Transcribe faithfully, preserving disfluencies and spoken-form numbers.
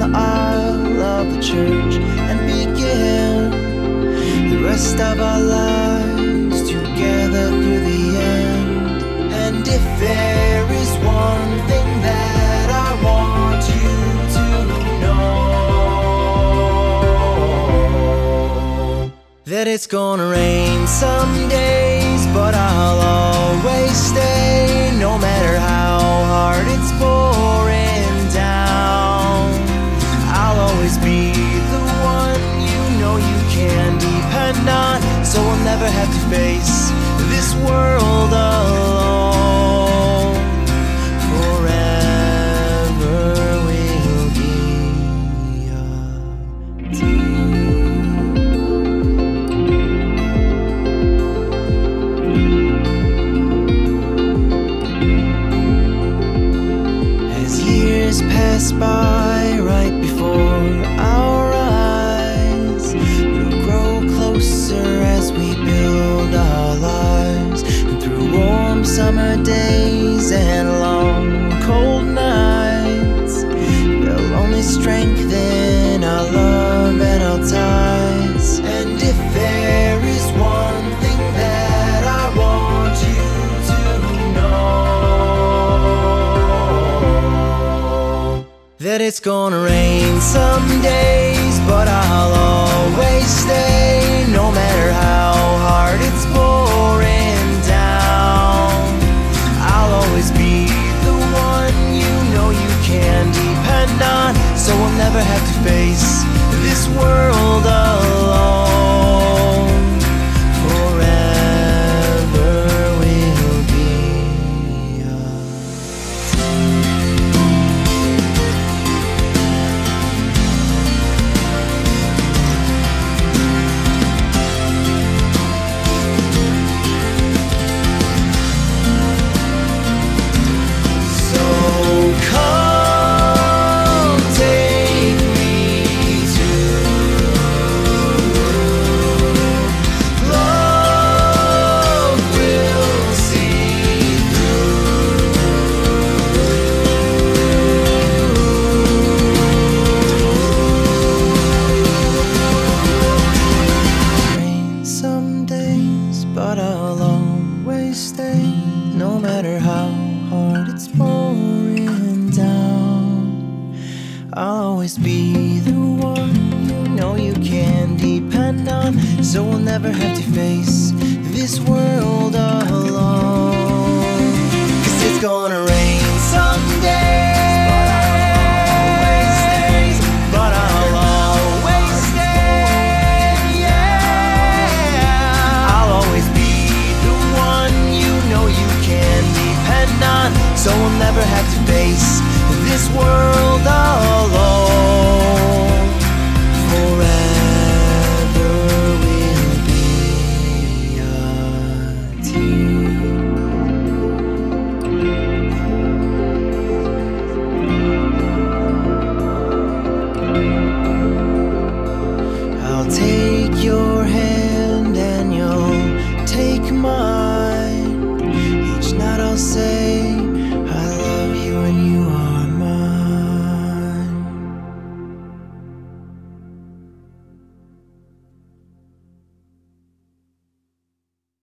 aisle of the church and begin the rest of our lives together through the end. And if there is one thing that I want you to know, that it's gonna rain some days, but I'll always stay, no matter how hard it's pouring down. I'll always be the one you know you can depend on, so I'll never have to face this world alone. Forever we'll be a team. As years pass by right before our eyes, we'll grow closer as we build our lives. And through warm summer days and long cold nights, they'll only strengthen our love and our ties. And if there is one thing that I want you to know, that it's gonna rain some days, but I'll always stay, no matter how hard it's pouring down. I'll always be the one you know you can depend on, so I'll never have to face this world alone. Forever we'll be a but I'll always stay, no matter how hard it's pouring down. I'll always be the one you know you can depend on, so we'll never have to face this world alone. 'Cause it's gonna rain someday, but I'll always stay, yeah. I'll always be the one you know you can depend on, so we'll never have to face this world alone. Forever we'll be a team. I'll take your hand and you'll take mine. Each night I'll say